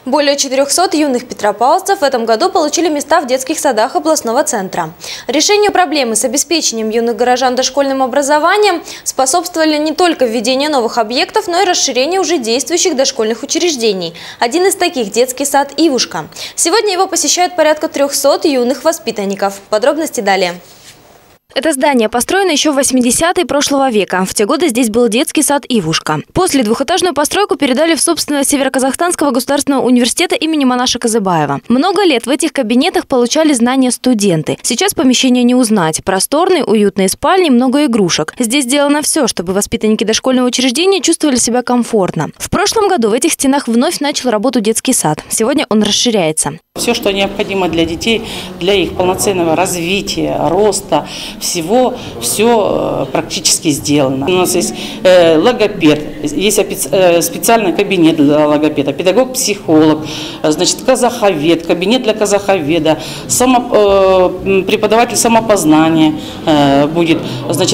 Более 400 юных петропавловцев в этом году получили места в детских садах областного центра. Решению проблемы с обеспечением юных горожан дошкольным образованием способствовали не только введение новых объектов, но и расширение уже действующих дошкольных учреждений. Один из таких – детский сад «Ивушка». Сегодня его посещают порядка 300 юных воспитанников. Подробности далее. Это здание построено еще в 80-е прошлого века. В те годы здесь был детский сад «Ивушка». После двухэтажную постройку передали в собственность Северо-Казахстанского государственного университета имени Манаша Казыбаева. Много лет в этих кабинетах получали знания студенты. Сейчас помещение не узнать. Просторные, уютные спальни, много игрушек. Здесь сделано все, чтобы воспитанники дошкольного учреждения чувствовали себя комфортно. В прошлом году в этих стенах вновь начал работу детский сад. Сегодня он расширяется. Все, что необходимо для детей, для их полноценного развития, роста, все практически сделано. У нас есть логопед, есть специальный кабинет для логопеда, педагог-психолог, значит, казаховед, кабинет для казаховеда, преподаватель самопознания будет, значит,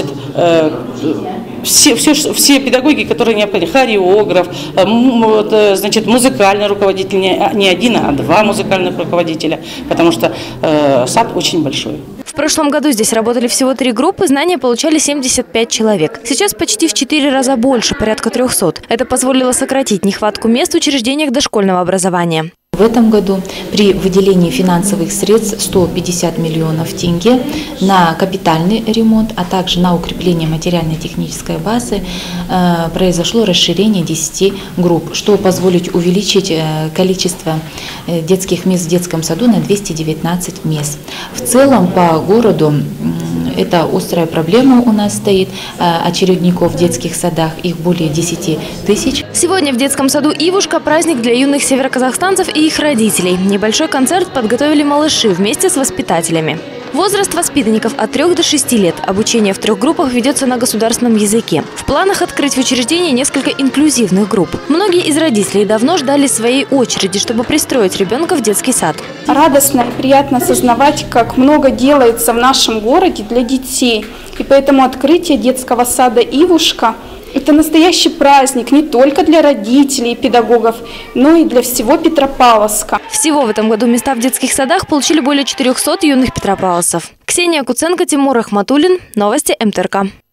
все педагоги, которые необходимы, хореограф, значит, музыкальный руководитель, не один, а два музыкальных руководителя, потому что сад очень большой. В прошлом году здесь работали всего 3 группы, знания получали 75 человек. Сейчас почти в 4 раза больше, порядка 300. Это позволило сократить нехватку мест в учреждениях дошкольного образования. В этом году при выделении финансовых средств 150 миллионов тенге на капитальный ремонт, а также на укрепление материально-технической базы произошло расширение 10 групп, что позволит увеличить количество детских мест в детском саду на 219 мест. В целом по городу это острая проблема у нас стоит. Очередников в детских садах их более 10 тысяч. Сегодня в детском саду «Ивушка» праздник для юных североказахстанцев и их родителей. Небольшой концерт подготовили малыши вместе с воспитателями. Возраст воспитанников от 3 до 6 лет. Обучение в 3 группах ведется на государственном языке. В планах открыть в учреждении несколько инклюзивных групп. Многие из родителей давно ждали своей очереди, чтобы пристроить ребенка в детский сад. Радостно и приятно осознавать, как много делается в нашем городе для детей. И поэтому открытие детского сада «Ивушка» – это настоящий праздник не только для родителей и педагогов, но и для всего Петропавловска. Всего в этом году места в детских садах получили более 400 юных петропавловцев. Ксения Куценко, Тимур Ахматуллин. Новости МТРК.